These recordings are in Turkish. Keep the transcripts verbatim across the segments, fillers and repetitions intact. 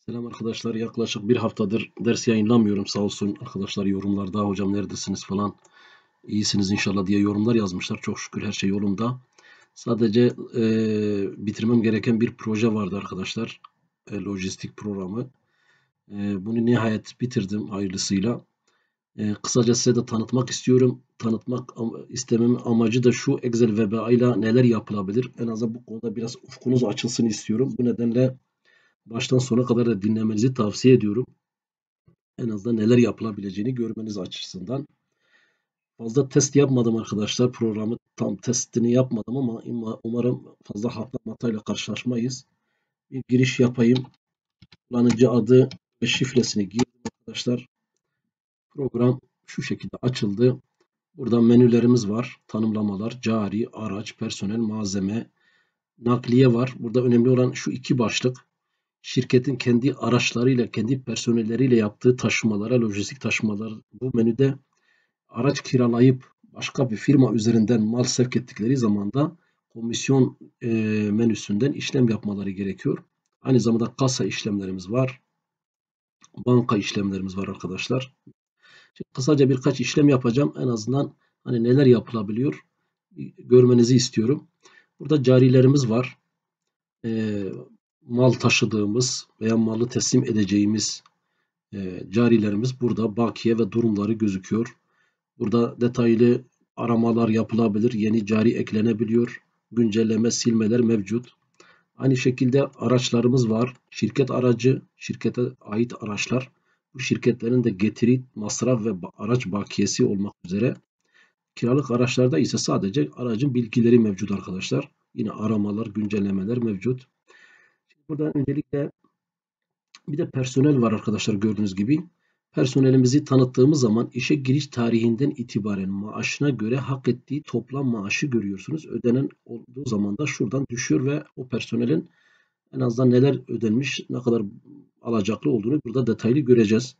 Selam arkadaşlar. Yaklaşık bir haftadır ders yayınlamıyorum. Sağ olsun arkadaşlar yorumlarda hocam neredesiniz falan. İyisiniz inşallah diye yorumlar yazmışlar. Çok şükür her şey yolunda. Sadece e, bitirmem gereken bir proje vardı arkadaşlar. E, lojistik programı. E, bunu nihayet bitirdim hayırlısıyla. E, kısaca size de tanıtmak istiyorum. Tanıtmak am- istememin amacı da şu: Excel V B A ile neler yapılabilir? En azından bu konuda biraz ufkunuz açılsın istiyorum. Bu nedenle baştan sona kadar da dinlemenizi tavsiye ediyorum. En azından neler yapılabileceğini görmeniz açısından. Fazla test yapmadım arkadaşlar. Programı tam testini yapmadım ama umarım fazla hata hatayla karşılaşmayız. Bir giriş yapayım. Kullanıcı adı ve şifresini girdim arkadaşlar. Program şu şekilde açıldı. Burada menülerimiz var. Tanımlamalar, cari, araç, personel, malzeme, nakliye var. Burada önemli olan şu iki başlık. Şirketin kendi araçlarıyla, kendi personelleriyle yaptığı taşımalara, lojistik taşımalar bu menüde. Araç kiralayıp başka bir firma üzerinden mal sevk ettikleri zaman da komisyon e, menüsünden işlem yapmaları gerekiyor. Aynı zamanda kasa işlemlerimiz var. Banka işlemlerimiz var arkadaşlar. Şimdi kısaca birkaç işlem yapacağım. En azından hani neler yapılabiliyor görmenizi istiyorum. Burada carilerimiz var. E, mal taşıdığımız veya malı teslim edeceğimiz e, carilerimiz burada. Bakiye ve durumları gözüküyor. Burada detaylı aramalar yapılabilir. Yeni cari eklenebiliyor. Güncelleme, silmeler mevcut. Aynı şekilde araçlarımız var. Şirket aracı, şirkete ait araçlar. Bu şirketlerin de getiri, masraf ve araç bakiyesi olmak üzere. Kiralık araçlarda ise sadece aracın bilgileri mevcut arkadaşlar. Yine aramalar, güncellemeler mevcut. Şimdi burada öncelikle bir de personel var arkadaşlar gördüğünüz gibi. Personelimizi tanıttığımız zaman işe giriş tarihinden itibaren maaşına göre hak ettiği toplam maaşı görüyorsunuz. Ödenen olduğu zaman da şuradan düşüyor ve o personelin en azından neler ödenmiş, ne kadar alacaklı olduğunu burada detaylı göreceğiz.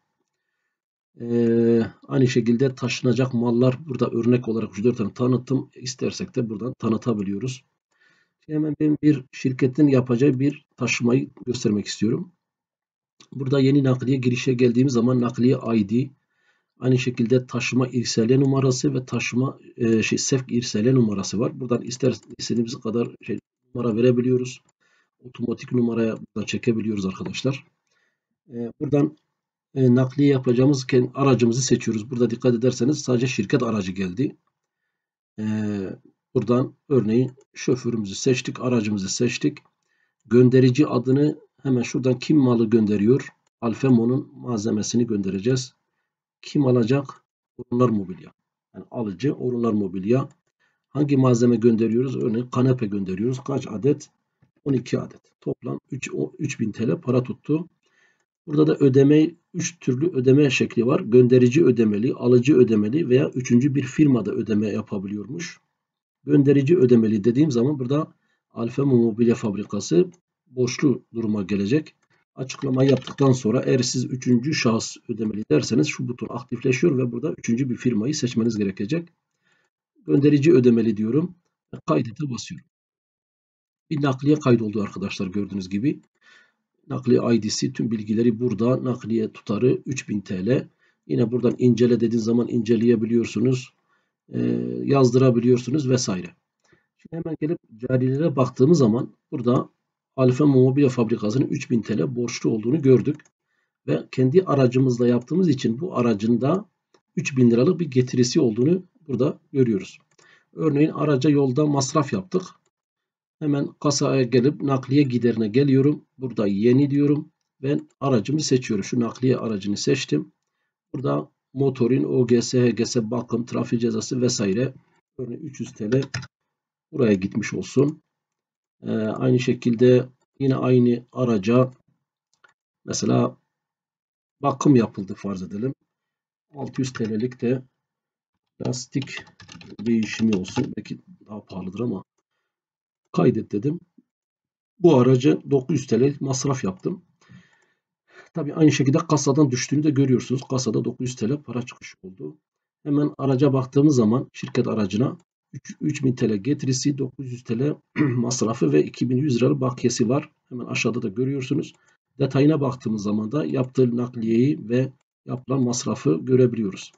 Ee, aynı şekilde taşınacak mallar burada örnek olarak üç dört tane tanıttım. İstersek de buradan tanıtabiliyoruz. Şimdi hemen ben bir şirketin yapacağı bir taşımayı göstermek istiyorum. Burada yeni nakliye girişe geldiğimiz zaman nakliye I D, aynı şekilde taşıma irsaliye numarası ve taşıma e, şey sevk irsaliye numarası var. Buradan ister istediğimiz kadar şey, numara verebiliyoruz. Otomatik numaraya buradan çekebiliyoruz arkadaşlar. E, buradan e, nakliye yapacağımız aracımızı seçiyoruz. Burada dikkat ederseniz sadece şirket aracı geldi. E, buradan örneğin şoförümüzü seçtik, aracımızı seçtik. Gönderici adını hemen şuradan kim malı gönderiyor? Alfemo'nun malzemesini göndereceğiz. Kim alacak? Orunlar Mobilya. Yani alıcı Orunlar Mobilya. Hangi malzeme gönderiyoruz? Örneğin kanepe gönderiyoruz. Kaç adet? on iki adet. Toplam üç bin T L para tuttu. Burada da ödeme, üç türlü ödeme şekli var. Gönderici ödemeli, alıcı ödemeli veya üçüncü bir firmada ödeme yapabiliyormuş. Gönderici ödemeli dediğim zaman burada Alfa Mobilya Fabrikası borçlu duruma gelecek. Açıklamayı yaptıktan sonra eğer siz üçüncü şahıs ödemeli derseniz şu buton aktifleşiyor ve burada üçüncü bir firmayı seçmeniz gerekecek. Gönderici ödemeli diyorum. Kaydete basıyorum. Bir nakliye kaydoldu arkadaşlar gördüğünüz gibi. Nakliye I D'si tüm bilgileri burada. Nakliye tutarı üç bin T L. Yine buradan incele dediğiniz zaman inceleyebiliyorsunuz. E, yazdırabiliyorsunuz vesaire. Şimdi hemen gelip carilere baktığımız zaman burada Alfa Mobilya Fabrikası'nın üç bin T L borçlu olduğunu gördük. Ve kendi aracımızla yaptığımız için bu aracın da üç bin liralık bir getirisi olduğunu burada görüyoruz. Örneğin araca yolda masraf yaptık. Hemen kasaya gelip nakliye giderine geliyorum. Burada yeni diyorum. Ben aracımı seçiyorum. Şu nakliye aracını seçtim. Burada motorin, O G S, H G S, bakım, trafik cezası vesaire. Örneğin üç yüz T L buraya gitmiş olsun. Ee, aynı şekilde yine aynı araca mesela bakım yapıldı farz edelim. altı yüz T L'lik de lastik değişimi olsun. Belki daha pahalıdır ama kaydet dedim. Bu aracı dokuz yüz T L masraf yaptım. Tabii aynı şekilde kasadan düştüğünü de görüyorsunuz. Kasada dokuz yüz T L para çıkışı oldu. Hemen araca baktığımız zaman şirket aracına üç bin T L getirisi, dokuz yüz T L masrafı ve iki bin yüz liralık bakiyesi var. Hemen aşağıda da görüyorsunuz. detayına baktığımız zaman da yaptığı nakliyeyi ve yapılan masrafı görebiliyoruz.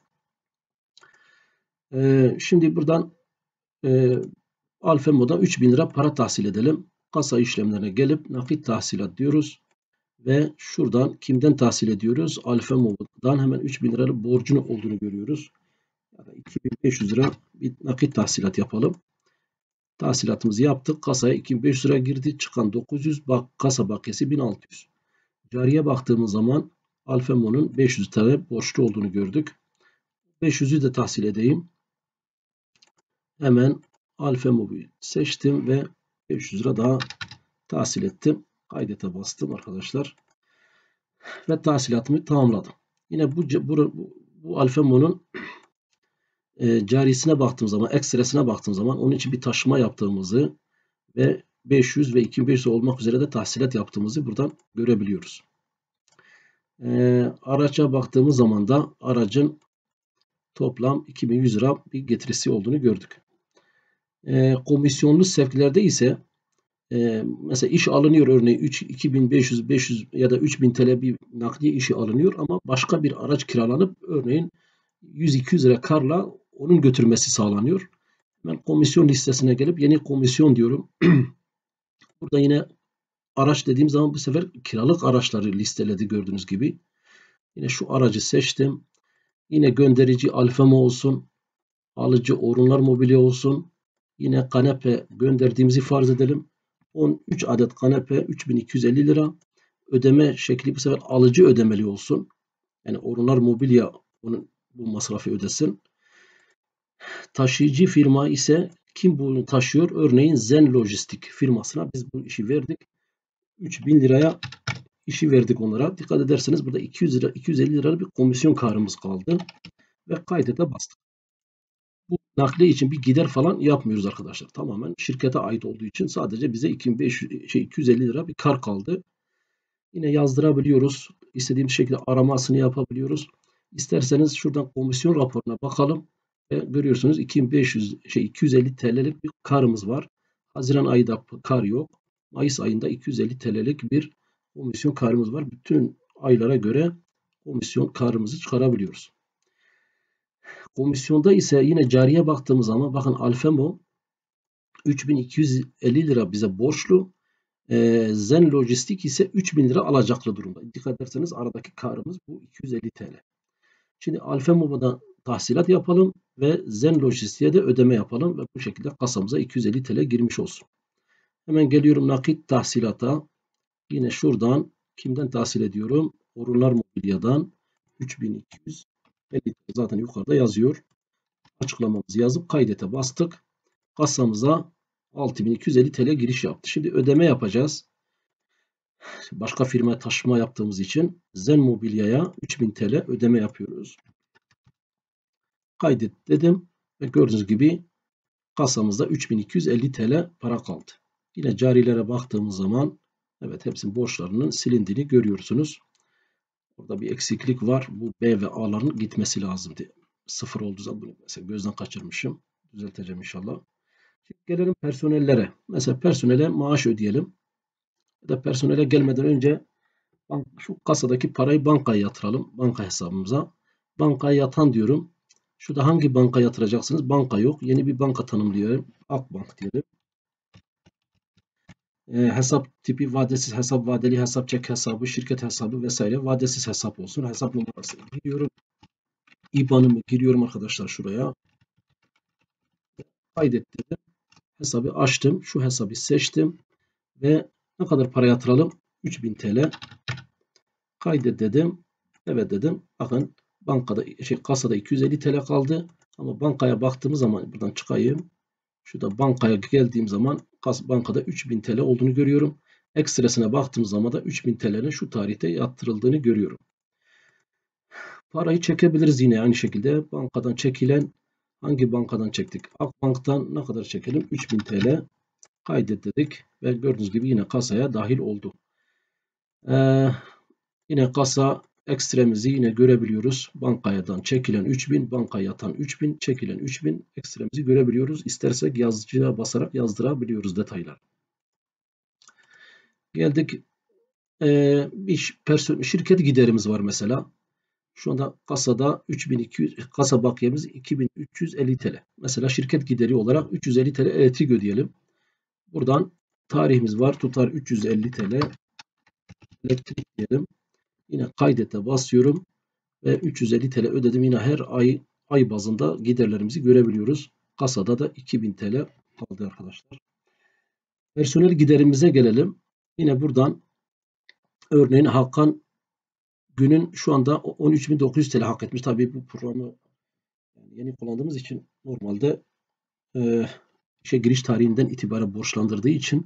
Ee, şimdi buradan e, Alfemo'dan üç bin lira para tahsil edelim. Kasa işlemlerine gelip nakit tahsilat diyoruz. Ve şuradan kimden tahsil ediyoruz? Alfemo'dan hemen üç bin liralık borcun olduğunu görüyoruz. Yani iki bin beş yüz lira bir nakit tahsilat yapalım. Tahsilatımızı yaptık. Kasaya iki bin beş yüz lira girdi. Çıkan dokuz yüz. Bak, kasa bakiyesi bin altı yüz. Cariye baktığımız zaman Alfemo'nun beş yüz tane borçlu olduğunu gördük. beş yüzü de tahsil edeyim. Hemen Alfemo'yu seçtim ve beş yüz lira daha tahsil ettim. Kaydete bastım arkadaşlar. Ve tahsilatımı tamamladım. Yine bu, bu, bu Alfemo'nun e, carisine baktığım zaman, ekstresine baktığım zaman onun için bir taşıma yaptığımızı ve beş yüz ve iki bin beş yüz olmak üzere de tahsilat yaptığımızı buradan görebiliyoruz. E, araca baktığımız zaman da aracın toplam iki bin yüz lira bir getirisi olduğunu gördük. E, komisyonlu sevkilerde ise e, mesela iş alınıyor, örneğin iki bin beş yüz, beş yüz ya da üç bin T L bir nakliye işi alınıyor ama başka bir araç kiralanıp örneğin yüz iki yüz lira karla onun götürmesi sağlanıyor. Ben komisyon listesine gelip yeni komisyon diyorum. Burada yine araç dediğim zaman bu sefer kiralık araçları listeledi gördüğünüz gibi. Yine şu aracı seçtim. Yine gönderici Alfemo olsun. Alıcı Orunlar Mobilya olsun. Yine kanepe gönderdiğimizi farz edelim. on üç adet kanepe üç bin iki yüz elli lira. Ödeme şekli bu sefer alıcı ödemeli olsun. Yani Orunlar Mobilya onun bu masrafı ödesin. Taşıyıcı firma ise kim bunu taşıyor? Örneğin Zen Lojistik firmasına biz bu işi verdik. üç bin liraya işi verdik onlara. Dikkat ederseniz burada iki yüz lira, iki yüz elli lira bir komisyon karımız kaldı. Ve kaydete bastık. Bu nakliye için bir gider falan yapmıyoruz arkadaşlar. Tamamen şirkete ait olduğu için sadece bize iki bin beş yüz, şey, iki yüz elli lira bir kar kaldı. Yine yazdırabiliyoruz. İstediğimiz şekilde aramasını yapabiliyoruz. İsterseniz şuradan komisyon raporuna bakalım. Ve görüyorsunuz iki bin beş yüz, şey, iki yüz elli T L'lik bir karımız var. Haziran ayında kar yok. Mayıs ayında iki yüz elli T L'lik bir komisyon karımız var. Bütün aylara göre komisyon karımızı çıkarabiliyoruz. Komisyonda ise yine cariye baktığımız zaman bakın Alfemo üç bin iki yüz elli lira bize borçlu. E, Zen Lojistik ise üç bin lira alacaklı durumda. Dikkat ederseniz aradaki karımız bu iki yüz elli T L. Şimdi Alfemo'da tahsilat yapalım ve Zen Lojistik'e de ödeme yapalım ve bu şekilde kasamıza iki yüz elli T L girmiş olsun. Hemen geliyorum nakit tahsilata. Yine şuradan kimden tahsil ediyorum? Orunlar Mobilya'dan üç bin iki yüz elli zaten yukarıda yazıyor. Açıklamamızı yazıp kaydete bastık. Kasamıza altı bin iki yüz elli T L giriş yaptı. Şimdi ödeme yapacağız. Başka firmaya taşıma yaptığımız için Zen Mobilya'ya üç bin T L ödeme yapıyoruz. Kaydet dedim ve gördüğünüz gibi kasamızda üç bin iki yüz elli T L para kaldı. Yine carilere baktığımız zaman evet hepsinin borçlarının silindiğini görüyorsunuz. Burada bir eksiklik var. Bu B ve A'ların gitmesi lazımdı. Sıfır olduğu zaman bunu mesela gözden kaçırmışım. Düzelteceğim inşallah. Şimdi gelelim personellere. Mesela personele maaş ödeyelim. Ya da personele gelmeden önce şu kasadaki parayı bankaya yatıralım. Banka hesabımıza. Bankaya yatan diyorum. Şurada hangi banka yatıracaksınız? Banka yok. Yeni bir banka tanımlıyorum. Akbank diyelim. E, hesap tipi vadesiz hesap, vadeli hesap, çek hesabı, şirket hesabı vesaire. Vadesiz hesap olsun. Hesap numarasını giriyorum. İ B A N'ımı giriyorum arkadaşlar şuraya. Kaydet dedim. Hesabı açtım. Şu hesabı seçtim. Ve ne kadar para yatıralım? üç bin T L. Kaydet dedim. Evet dedim. Bakın bankada şey kasada iki yüz elli T L kaldı. Ama bankaya baktığımız zaman buradan çıkayım. Şurada bankaya geldiğim zaman kas, bankada üç bin T L olduğunu görüyorum. Ekstresine baktığım zaman da üç bin T L'nin şu tarihte yatırıldığını görüyorum. Parayı çekebiliriz yine aynı şekilde. Bankadan çekilen hangi bankadan çektik? Akbank'tan ne kadar çekelim? üç bin T L. Kaydet dedik ve gördüğünüz gibi yine kasaya dahil oldu. Ee, yine kasa ekstremizi yine görebiliyoruz. Bankadan çekilen üç bin, bankaya yatan üç bin, çekilen üç bin ekstremizi görebiliyoruz. İstersek yazıcıya basarak yazdırabiliyoruz detaylar. Geldik e, bir person- şirket giderimiz var mesela. Şu anda kasada üç bin iki yüz, kasa bakiyemiz iki bin üç yüz elli T L. Mesela şirket gideri olarak üç yüz elli T L elektrik ödeyelim. Buradan tarihimiz var. Tutar üç yüz elli T L elektrik diyelim. Yine kaydete basıyorum ve üç yüz elli T L ödedim. Yine her ay ay bazında giderlerimizi görebiliyoruz. Kasada da iki bin T L kaldı arkadaşlar. Personel giderimize gelelim. Yine buradan örneğin Hakan günün şu anda on üç bin dokuz yüz T L hak etmiş. Tabii bu programı yani yeni kullandığımız için normalde e, işe giriş tarihinden itibaren borçlandırdığı için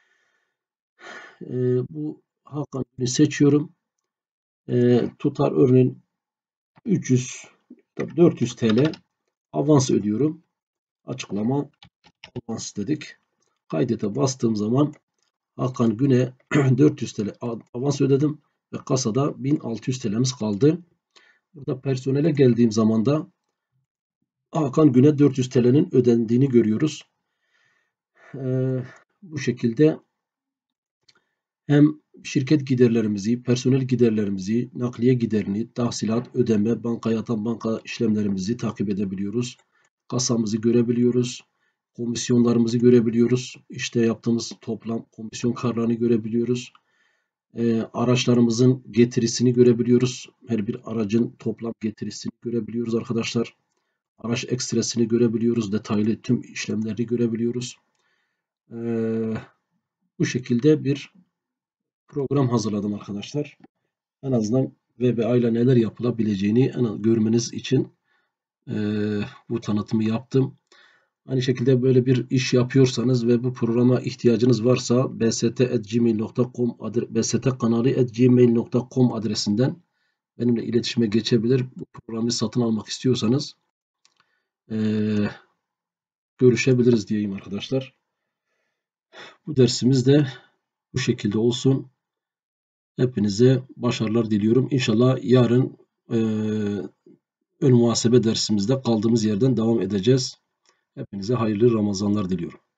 e, bu Hakan günü seçiyorum. E, tutar örneğin üç yüz dört yüz T L avans ödüyorum. Açıklama avans dedik. Kaydete bastığım zaman Hakan Gün'e dört yüz T L avans ödedim ve kasada bin altı yüz T L'miz kaldı. Burada personele geldiğim zaman da Hakan Gün'e dört yüz T L'nin ödendiğini görüyoruz. Ee, bu şekilde hem şirket giderlerimizi, personel giderlerimizi, nakliye giderini, tahsilat, ödeme, bankaya yatan banka işlemlerimizi takip edebiliyoruz. Kasamızı görebiliyoruz. Komisyonlarımızı görebiliyoruz. İşte yaptığımız toplam komisyon karlarını görebiliyoruz. E, araçlarımızın getirisini görebiliyoruz. Her bir aracın toplam getirisini görebiliyoruz arkadaşlar. Araç ekstresini görebiliyoruz. Detaylı tüm işlemleri görebiliyoruz. E, bu şekilde bir program hazırladım arkadaşlar. En azından V B A ile neler yapılabileceğini en görmeniz için e, bu tanıtımı yaptım. Aynı şekilde böyle bir iş yapıyorsanız ve bu programa ihtiyacınız varsa b s t at gmail nokta com b s t kanalı at gmail nokta com adresinden benimle iletişime geçebilir. Bu programı satın almak istiyorsanız eee, görüşebiliriz diyeyim arkadaşlar. Bu dersimiz de bu şekilde olsun. Hepinize başarılar diliyorum. İnşallah yarın eee ön muhasebe dersimizde kaldığımız yerden devam edeceğiz. Hepinize hayırlı Ramazanlar diliyorum.